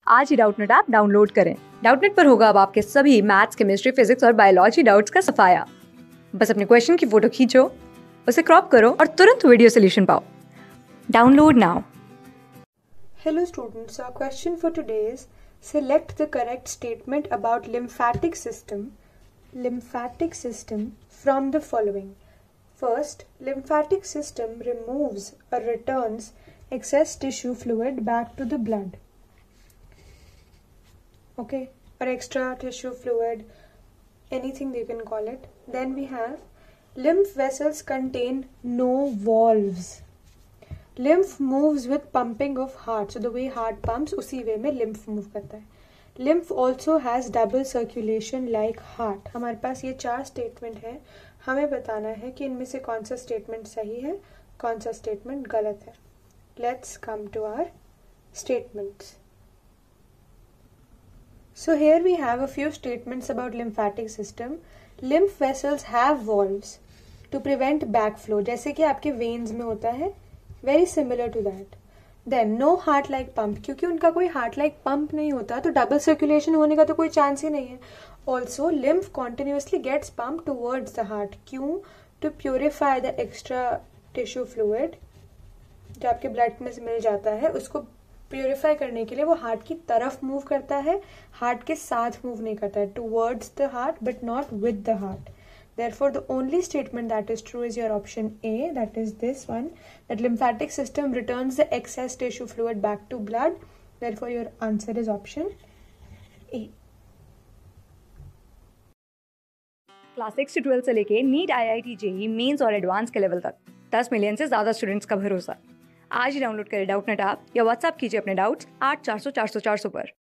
आज ही Doubtnut app download करें। डाउटनेट पर होगा अब आपके सभी मैथ्स, केमिस्ट्री, फिजिक्स और बायोलॉजी डाउट्स का सफाया। बस अपने क्वेश्चन की फोटो खींचो, उसे क्रॉप करो और तुरंत वीडियो सोल्यूशन पाओ। Download now. Hello students, our question for today is select the correct statement about lymphatic system from the following. First, lymphatic system removes or returns excess tissue fluid back to the blood. Okay, or extra tissue fluid, anything you can call it. Then we have lymph vessels contain no valves. Lymph moves with pumping of heart. So the way heart pumps, उसी वे में lymph move करता है. Lymph also has double circulation like heart. हमारे पास ये 4 statement है. हमें बताना है कि इनमें से कौन सा स्टेटमेंट सही है, कौन सा स्टेटमेंट गलत है. Let's come to our statements. So here we have a few statements about lymphatic system. Lymph vessels have valves to prevent backflow. जैसे कि आपके veins में होता है. Very similar to that. Then no heart like pump, क्योंकि उनका कोई heart like pump नहीं होता तो double circulation होने का तो कोई चांस ही नहीं है. Also lymph continuously gets pumped towards the heart. क्यों? To purify the extra tissue fluid जो आपके ब्लड में से मिल जाता है, उसको प्योरीफाई करने के लिए वो हार्ट की तरफ मूव करता है, हार्ट के साथ मूव नहीं करता है. Towards the heart but not with the heart. Therefore, the only statement that is true is your option A, that is this one, that lymphatic system returns the excess tissue fluid back to blood. Therefore, your answer is option A. Class 6 से 12 से लेके NEET, IIT, JEE mains और advance के level तक 10 million से ज्यादा students का भरोसा। आज ही डाउनलोड करें डाउटनेट ऐप या व्हाट्सएप कीजिए अपने डाउट्स 8400 400 400 पर।